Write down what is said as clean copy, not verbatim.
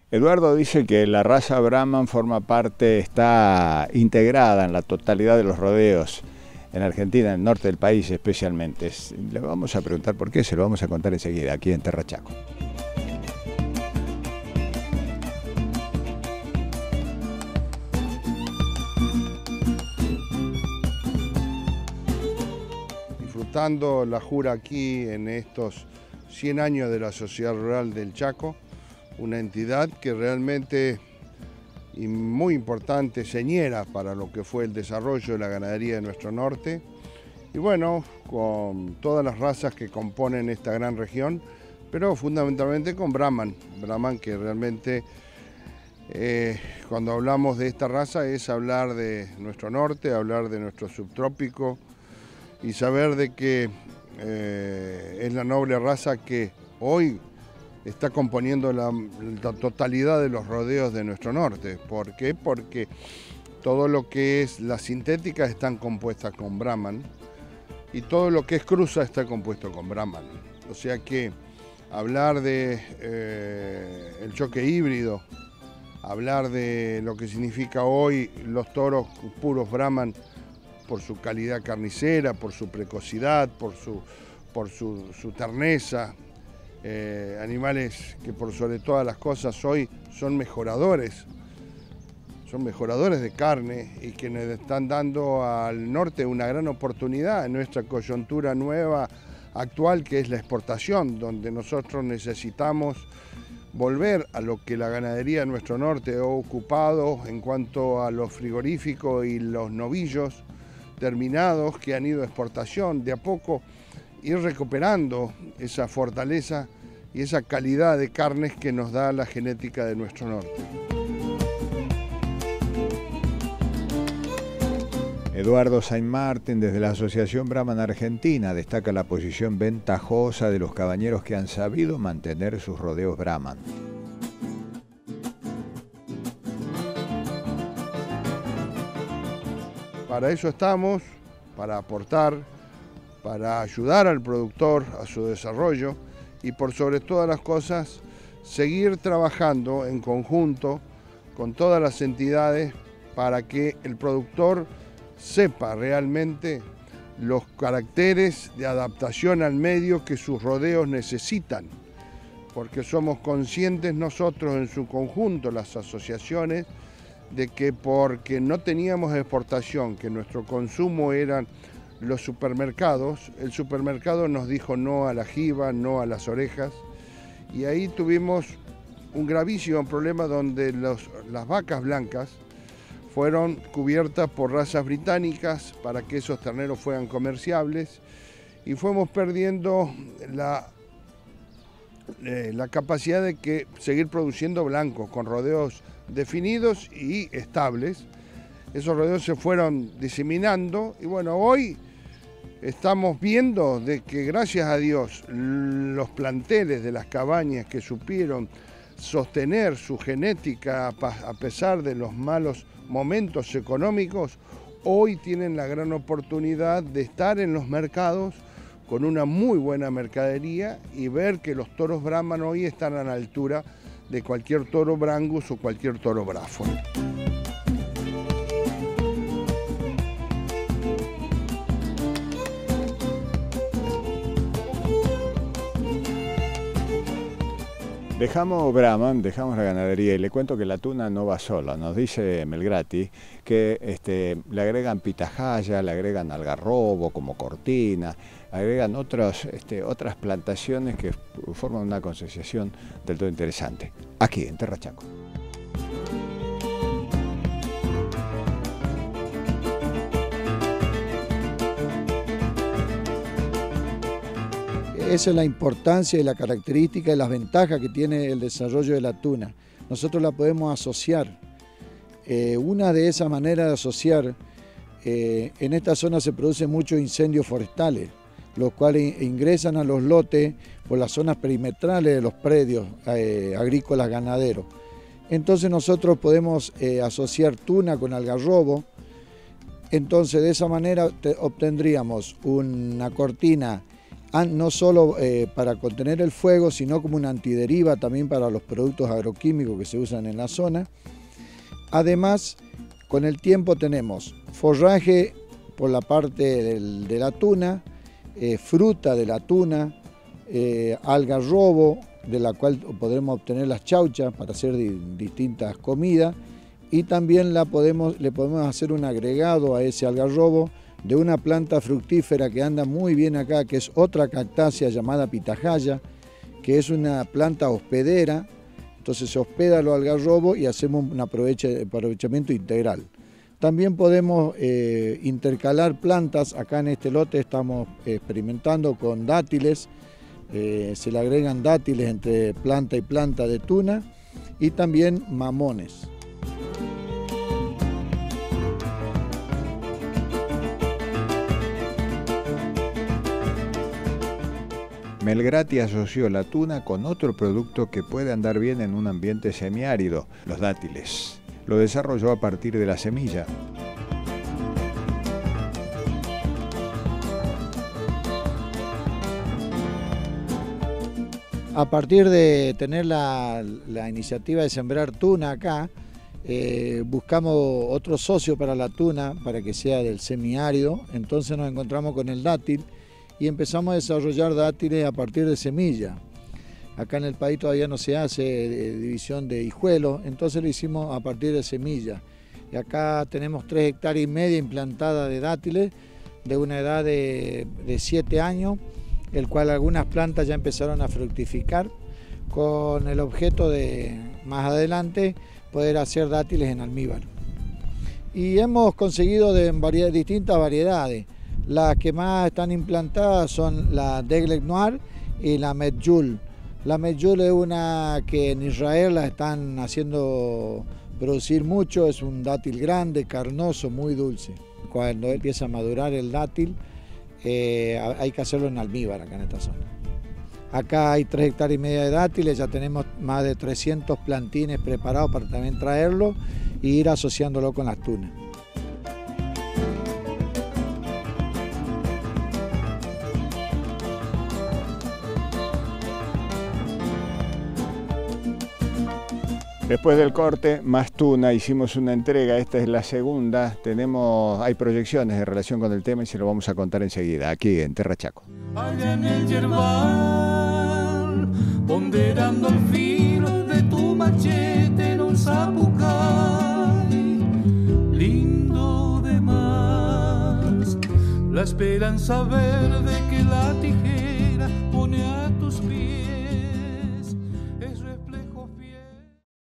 Eduardo dice que la raza Brahman forma parte, está integrada en la totalidad de los rodeos en Argentina, en el norte del país especialmente. Le vamos a preguntar por qué, se lo vamos a contar enseguida, aquí en Terra Chaco. Disfrutando la jura aquí en estos 100 años de la Sociedad Rural del Chaco, una entidad que realmente y muy importante, señera para lo que fue el desarrollo de la ganadería de nuestro norte. Y bueno, con todas las razas que componen esta gran región, pero fundamentalmente con Brahman. Brahman que realmente, cuando hablamos de esta raza, es hablar de nuestro norte, hablar de nuestro subtrópico y saber de que es la noble raza que hoy está componiendo la totalidad de los rodeos de nuestro norte. ¿Por qué? Porque todo lo que es las sintéticas están compuestas con Brahman y todo lo que es cruza está compuesto con Brahman. O sea que hablar de el choque híbrido, hablar de lo que significa hoy los toros puros Brahman por su calidad carnicera, por su precocidad, por su terneza, animales que por sobre todas las cosas hoy son mejoradores de carne y que nos están dando al norte una gran oportunidad en nuestra coyuntura nueva actual, que es la exportación, donde nosotros necesitamos volver a lo que la ganadería de nuestro norte ha ocupado en cuanto a los frigoríficos y los novillos terminados que han ido a exportación, de a poco ir recuperando esa fortaleza y esa calidad de carnes que nos da la genética de nuestro norte. Eduardo Saint Martin, desde la Asociación Brahman Argentina, destaca la posición ventajosa de los cabañeros que han sabido mantener sus rodeos Brahman. Para eso estamos, para aportar, para ayudar al productor a su desarrollo y por sobre todas las cosas seguir trabajando en conjunto con todas las entidades para que el productor sepa realmente los caracteres de adaptación al medio que sus rodeos necesitan, porque somos conscientes nosotros en su conjunto, las asociaciones, de que porque no teníamos exportación, que nuestro consumo eran los supermercados, el supermercado nos dijo no a la jiba, no a las orejas, y ahí tuvimos un gravísimo problema donde las vacas blancas fueron cubiertas por razas británicas para que esos terneros fueran comerciables y fuimos perdiendo la capacidad de seguir produciendo blancos con rodeos definidos y estables. Esos rodeos se fueron diseminando y bueno, hoy estamos viendo de que gracias a Dios los planteles de las cabañas que supieron sostener su genética a pesar de los malos momentos económicos, hoy tienen la gran oportunidad de estar en los mercados con una muy buena mercadería y ver que los toros Brahman hoy están a la altura de cualquier toro Brangus o cualquier toro Braford. Dejamos Brahman, dejamos la ganadería y le cuento que la tuna no va sola. Nos dice Melgrati que le agregan pitahaya, le agregan algarrobo como cortina, agregan otras plantaciones que forman una concesión del todo interesante. Aquí en Terra Chaco. Esa es la importancia y la característica y las ventajas que tiene el desarrollo de la tuna. Nosotros la podemos asociar. Una de esas maneras de asociar, en esta zona se producen muchos incendios forestales, los cuales ingresan a los lotes por las zonas perimetrales de los predios agrícolas ganaderos. Entonces nosotros podemos asociar tuna con algarrobo. Entonces de esa manera obtendríamos una cortina no solo para contener el fuego, sino como una antideriva también para los productos agroquímicos que se usan en la zona. Además, con el tiempo tenemos forraje por la parte de la tuna, fruta de la tuna, algarrobo, de la cual podremos obtener las chauchas para hacer distintas comidas, y también le podemos hacer un agregado a ese algarrobo de una planta fructífera que anda muy bien acá, que es otra cactácea llamada pitahaya, que es una planta hospedera. Entonces se hospeda los algarrobos y hacemos un aprovechamiento integral. También podemos intercalar plantas. Acá en este lote estamos experimentando con dátiles. Se le agregan dátiles entre planta y planta de tuna y también mamones. Melgrati asoció la tuna con otro producto que puede andar bien en un ambiente semiárido, los dátiles. Lo desarrolló a partir de la semilla. A partir de tener la iniciativa de sembrar tuna acá, buscamos otro socio para la tuna, para que sea del semiárido. Entonces nos encontramos con el dátil y empezamos a desarrollar dátiles a partir de semilla. Acá en el país todavía no se hace división de hijuelos, entonces lo hicimos a partir de semilla. Y acá tenemos 3,5 hectáreas implantadas de dátiles de una edad de 7 años, el cual algunas plantas ya empezaron a fructificar, con el objeto de más adelante poder hacer dátiles en almíbar. Y hemos conseguido distintas variedades. Las que más están implantadas son la Deglet Noir y la Medjool. La Medjool es una que en Israel la están haciendo producir mucho, es un dátil grande, carnoso, muy dulce. Cuando empieza a madurar el dátil, hay que hacerlo en almíbar acá en esta zona. Acá hay 3,5 hectáreas de dátiles, ya tenemos más de 300 plantines preparados para también traerlo e ir asociándolo con las tunas. Después del corte, más tuna, hicimos una entrega, esta es la segunda, hay proyecciones en relación con el tema y se lo vamos a contar enseguida, aquí en Terra Chaco. Allá en el yerbal, ponderando el filo de tu machete en un zapucay, lindo de más, la esperanza verde que la tijera pone a tus pies.